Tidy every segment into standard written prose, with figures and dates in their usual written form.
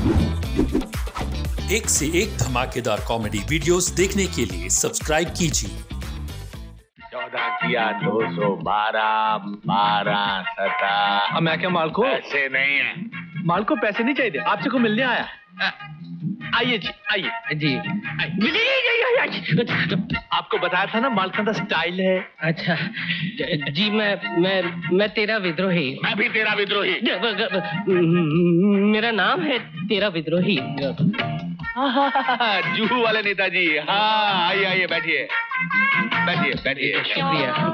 एक से एक धमाकेदार कॉमेडी वीडियोस देखने के लिए सब्सक्राइब कीजिए 14 किया 212 12 17। मैं क्या माल को ऐसे नहीं है, माल को पैसे नहीं चाहिए, आपसे को मिलने आया। आइए जी, आइए जी। आपको बताया था ना मालखंडा स्टाइल है। अच्छा जी, मैं तेरा विद्रोही। मैं भी तेरा विद्रोही। मेरा नाम है तेरा विद्रोही। जूहू वाले नेताजी। हाँ आइए आइए, बैठिए बैठिए बैठिए। शुक्रिया।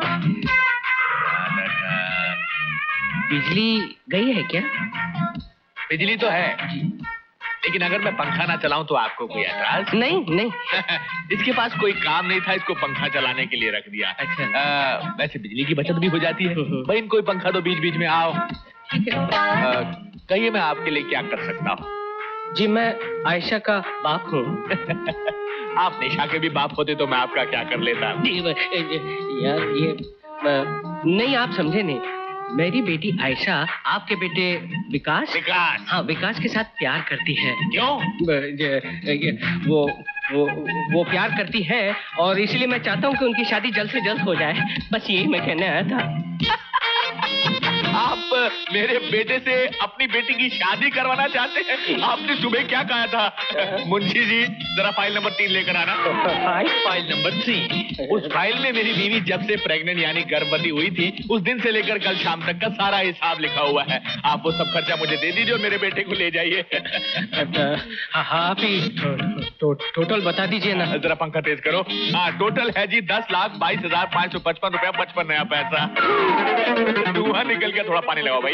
बिजली गई है क्या? बिजली तो है, लेकिन अगर मैं पंखा ना चलाऊं तो आपको कोई एतराज? नहीं इसके पास कोई काम नहीं था, इसको पंखा चलाने के लिए रख दिया। अच्छा। वैसे बिजली की बचत भी हो जाती है। भाई कोई पंखा तो बीच बीच में आओ। कहिए मैं आपके लिए क्या कर सकता हूँ? जी मैं आयशा का बाप हूँ। आप निशा के भी बाप होते तो मैं आपका क्या कर लेता? यार ये नहीं, आप समझे नहीं। मेरी बेटी आयशा आपके बेटे विकास। हाँ, विकास के साथ प्यार करती है। क्यों? वो प्यार करती है और इसलिए मैं चाहता हूँ कि उनकी शादी जल्द से जल्द हो जाए। बस यही मैं कहने आया था। आप मेरे बेटे से अपनी बेटी की शादी करवाना चाहते हैं? आपने सुबह क्या कहा था? मुंशी जी जरा फाइल नंबर 3 लेकर आना। File number 3। उस फाइल में मेरी बीवी जब से प्रेग्नेंट यानी गर्भवती हुई थी उस दिन से लेकर कल शाम तक का सारा हिसाब लिखा हुआ है। आप वो सब खर्चा मुझे दे दीजिए और मेरे बेटे को ले जाइए। आप ही टोटल बता दीजिए ना। जरा पंखा तेज करो। हाँ, टोटल है जी 10,22,555 रुपया 55 नया पैसा। धुआं निकल गया, थोड़ा पानी लगाओ भाई।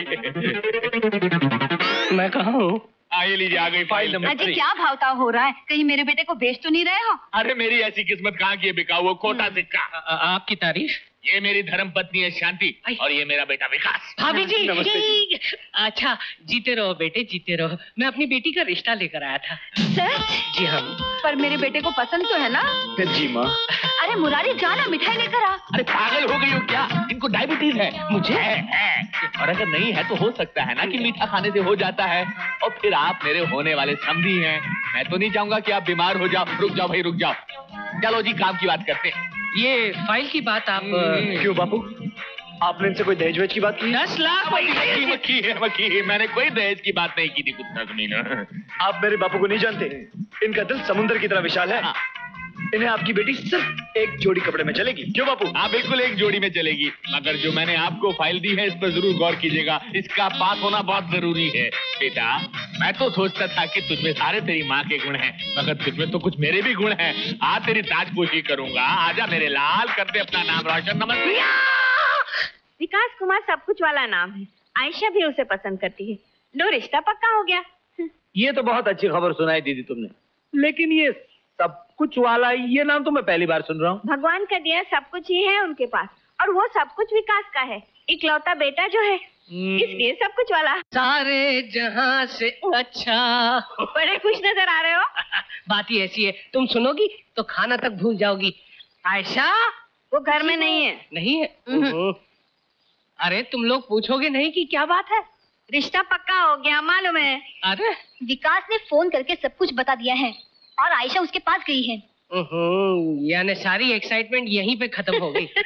मैं कहाँ हूँ? आइए लीजिए, आ गई फाइल नंबर 3। अजय क्या भावताव हो रहा है? कहीं मेरे बेटे को बेच तो नहीं रहे हो? अरे मेरी ऐसी किस्मत कहाँ की है बिका हुआ खोटा सिक्का। आपकी तारीफ? ये मेरी धर्म पत्नी है शांति और ये मेरा बेटा विकास। भाभी जी। अच्छा, जीते रहो बेटे, जीते रहो। मैं अपनी बेटी का रिश्ता लेकर आया था। सच? जी हाँ। पर मेरे बेटे को पसंद तो है ना? जी माँ। अरे मुरारी जाना, मिठाई लेकर आ। अरे पागल हो गई हो क्या? इनको डायबिटीज है। मुझे है। और अगर नहीं है तो हो सकता है ना कि मीठा खाने से हो जाता है। और फिर आप मेरे होने वाले समधी हैं। मैं तो नहीं चाहूंगा कि आप बीमार हो जाओ। रुक जाओ भाई, रुक जाओ। चलो जी, काम की बात करते हैं। ये फाइल की बात आप क्यों बापू, आपने इनसे कोई दहेज वेज की बात की? 10 लाख। मक्खी, मैंने कोई दहेज की बात नहीं की थी कुत्ता ज़मीन। आप मेरे बापू को नहीं जानते, इनका दिल समुद्र की तरह विशाल है। इन्हें आपकी बेटी सिर्फ एक जोड़ी कपड़े में चलेगी। क्यों बापू? हाँ बिल्कुल एक जोड़ी में चलेगी, मगर जो मैंने आपको फाइल दी है इस पर जरूर गौर कीजिएगा। इसका पास होना बहुत जरूरी है। बेटा, मैं तो सोचता था कि तुझमें सारे तेरी माँ के गुण हैं, मगर तुझमें तो कुछ मेरे भी गुण हैं। आज तेरी ताजपोशी करूंगा। आजा मेरे लाल, कर दे अपना नाम रोशन। नमस्ते। विकास कुमार सब कुछ वाला नाम है। आयशा भी उसे पसंद करती है। लो, रिश्ता पक्का हो गया। ये तो बहुत अच्छी खबर सुनाई दीदी तुमने, लेकिन ये सब कुछ वाला ये नाम तो मैं पहली बार सुन रहा हूँ। भगवान का दिया सब कुछ ही है उनके पास, और वो सब कुछ विकास का है, इकलौता बेटा जो है, इसलिए सब कुछ वाला। सारे जहां से अच्छा। बड़े खुश नजर आ रहे हो। बात ही ऐसी है, तुम सुनोगी तो खाना तक भूल जाओगी। आयशा वो घर में नहीं है। नहीं है? अरे तुम लोग पूछोगे नहीं कि क्या बात है? रिश्ता पक्का हो गया, मालूम है। अरे विकास ने फोन करके सब कुछ बता दिया है और आयशा उसके पास गई है। यानी सारी एक्साइटमेंट यहीं पे खत्म हो गई।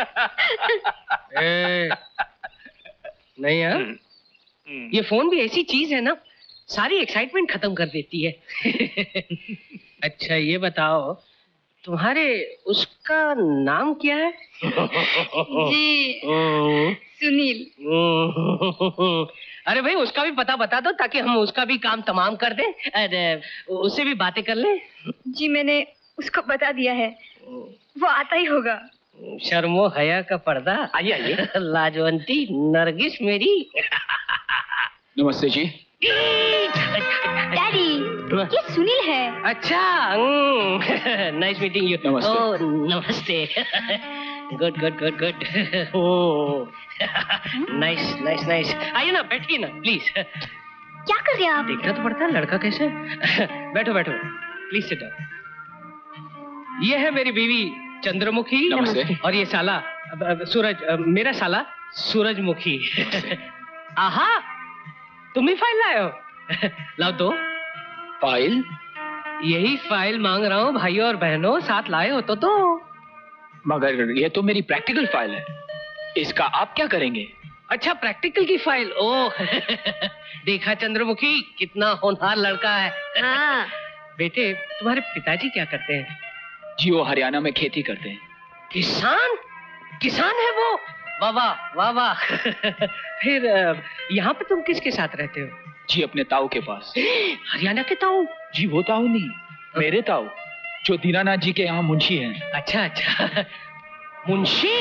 नहीं है? ये फोन भी ऐसी चीज है ना, सारी एक्साइटमेंट खत्म कर देती है। अच्छा ये बताओ, तुम्हारे उसका नाम क्या है? जी सुनील। अरे भाई उसका भी पता बता दो ताकि हम उसका भी काम तमाम कर दें। अरे उससे भी बातें कर लें। जी मैंने उसको बता दिया है, वो आता ही होगा। शर्मो हया का पर्दा। आइए आइए। लाजवंती नरगिस मेरी। नमस्ते जी। डैडी, ये सुनील है। अच्छा, नाइस मीटिंग यू। नमस्ते। नमस्ते। Good good good good. Nice nice nice. आइए ना, बैठिए ना प्लीज। क्या कर रहे हैं आप? देखना तो पड़ता है लड़का कैसे। बैठो बैठो प्लीज सिट डाउन। ये है मेरी बीवी चंद्रमुखी। नमस्ते। और ये साला सूरज, मेरा साला सूरजमुखी। आहा, तुम ही फाइल लाए हो। लाओ दो। फाइल? यही फाइल मांग रहा हूँ भाइयों और बहनों, साथ लाए हो तो। मगर ये तो मेरी प्रैक्टिकल फाइल है, इसका आप क्या करेंगे? अच्छा, प्रैक्टिकल की फाइल। ओह देखा चंद्रमुखी, कितना होनहार लड़का है। हाँ। बेटे, तुम्हारे पिताजी क्या करते हैं? जी वो हरियाणा में खेती करते हैं। किसान? किसान है वो? वाह वाह वाह वाह। फिर यहाँ पे तुम किसके साथ रहते हो? जी अपने ताऊ के पास। हरियाणा के ताऊ? जी वो ताऊ नहीं, मेरे ताऊ, जो दीनानाथ जी के यहाँ मुंशी हैं। अच्छा अच्छा, मुंशी?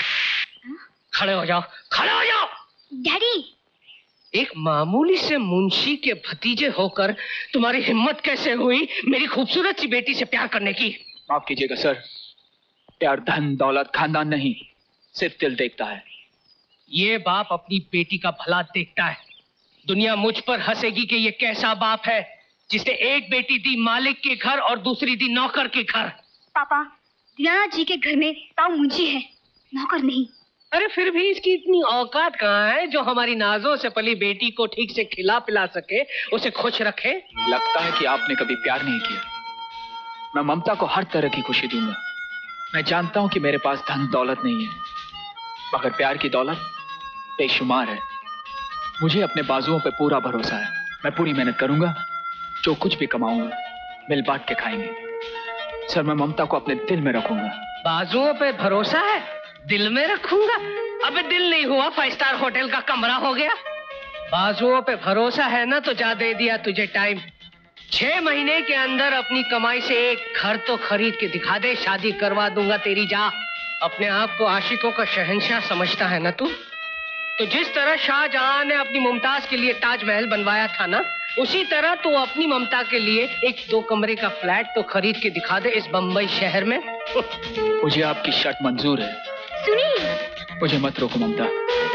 खड़े हो जाओ, खड़े हो जाओ। डैडी, एक मामूली से मुंशी के भतीजे होकर तुम्हारी हिम्मत कैसे हुई मेरी खूबसूरत सी बेटी से प्यार करने की? माफ कीजिएगा सर, प्यार धन दौलत खानदान नहीं, सिर्फ दिल देखता है। ये बाप अपनी बेटी का भला देखता है। दुनिया मुझ पर हंसेगी कि ये कैसा बाप है जिसने एक बेटी दी मालिक के घर और दूसरी दी नौकर के घर। पापा, दीनानाथ जी के घर में ताऊ मुंशी है, नौकर नहीं। अरे फिर भी इसकी इतनी औकात कहाँ है जो हमारी नाजों से पली बेटी को ठीक से खिला पिला सके, उसे खुश रखे? लगता है कि आपने कभी प्यार नहीं किया। मैं ममता को हर तरह की खुशी दूंगा। मैं जानता हूं कि मेरे पास धन दौलत नहीं है, मगर प्यार की दौलत बेशुमार है। मुझे अपने बाजुओं पे पूरा भरोसा है। मैं पूरी मेहनत करूंगा, जो कुछ भी कमाऊंगा मिल बांट के खाएंगे। सर, मैं ममता को अपने दिल में रखूंगा। बाजुओं पे भरोसा है, दिल में रखूंगा? अबे दिल नहीं हुआ, 5 स्टार होटल का कमरा हो गया। बाजुओं पे भरोसा है ना, तो जा दे दिया तुझे टाइम। 6 महीने के अंदर अपनी कमाई से एक घर तो खरीद के दिखा दे, शादी करवा दूंगा तेरी। जा। अपने आप को आशिकों का शहंशाह समझता है ना तू? तो जिस तरह शाहजहां ने अपनी मुमताज के लिए ताजमहल बनवाया था ना, उसी तरह तू अपनी ममता के लिए एक 2 कमरे का फ्लैट तो खरीद के दिखा दे इस बंबई शहर में। मुझे आपकी शर्त मंजूर है। सुनिए, मुझे मत रोको ममता।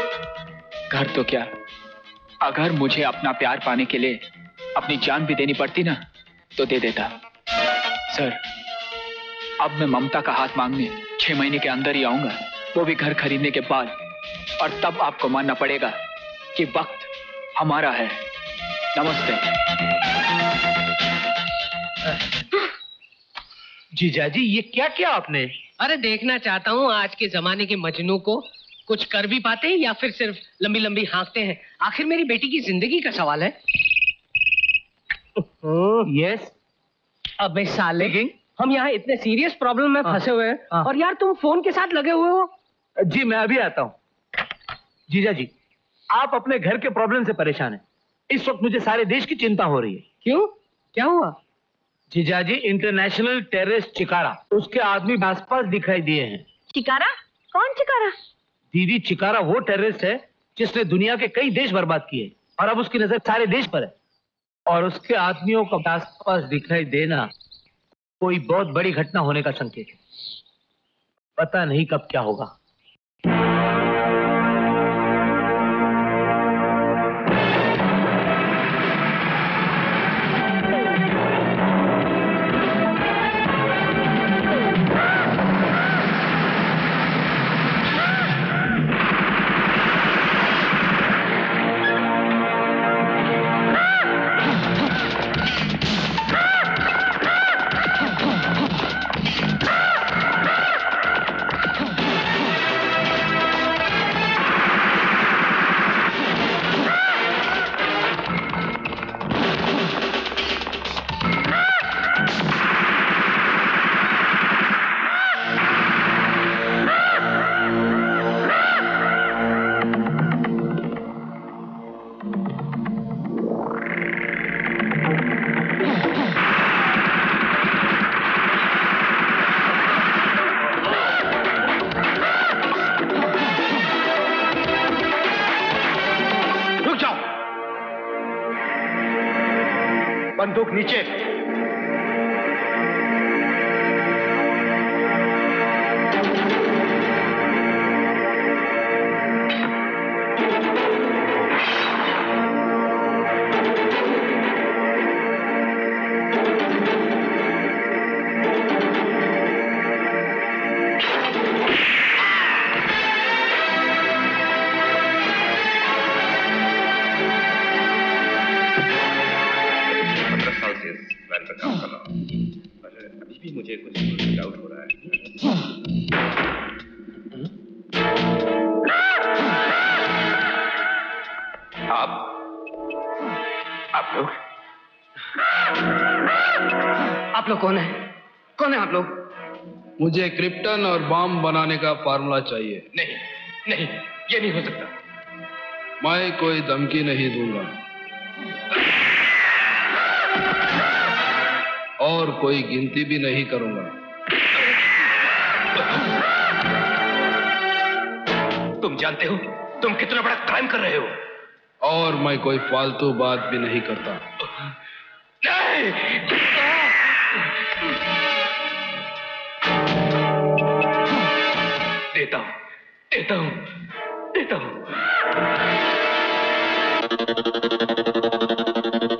घर तो क्या, अगर मुझे अपना प्यार पाने के लिए अपनी जान भी देनी पड़ती ना, तो दे देता। सर, अब मैं ममता का हाथ मांगने 6 महीने के अंदर ही आऊंगा, वो भी घर खरीदने के बाद। और तब आपको मानना पड़ेगा कि वक्त हमारा है। नमस्ते। जीजाजी, ये क्या किया आपने? अरे देखना चाहता हूँ आज के जमाने के मजनू को कुछ कर भी पाते हैं या फिर सिर्फ लंबी लंबी हाँकते हैं। आखिर मेरी बेटी की जिंदगी का सवाल है। यस। अबे साले, हम यहाँ इतने सीरियस प्रॉब्लम में फंसे हुए हैं और यार तुम फोन के साथ लगे हुए हो। जी मैं अभी आता हूँ। जीजाजी, आप अपने घर के प्रॉब्लम से परेशान हैं। इस वक्त मुझे सारे देश की चिंता हो रही है। क्यों, क्या हुआ? जीजाजी, इंटरनेशनल टेररिस्ट चिकारा, उसके आदमी आसपास दिखाई दिए हैं। चिकारा? कौन चिकारा? दीदी, चिकारा वो टेररिस्ट है जिसने दुनिया के कई देश बर्बाद किए और अब उसकी नजर सारे देश पर है। और उसके आदमियों का आसपास दिखाई देना कोई बहुत बड़ी घटना होने का संकेत है। पता नहीं कब क्या होगा। बंदूक नीचे। मुझे कुछ डाउट हो रहा है। आप लोग कौन है? कौन है आप लोग? मुझे क्रिप्टन और बॉम्ब बनाने का फार्मूला चाहिए। नहीं नहीं, ये नहीं हो सकता। मैं कोई धमकी नहीं दूंगा और कोई गिनती भी नहीं करूंगा। तुम जानते हो तुम कितना बड़ा क्राइम कर रहे हो। और मैं कोई फालतू बात भी नहीं करता। नहीं! देता हूं, देता हूं, देता हूं।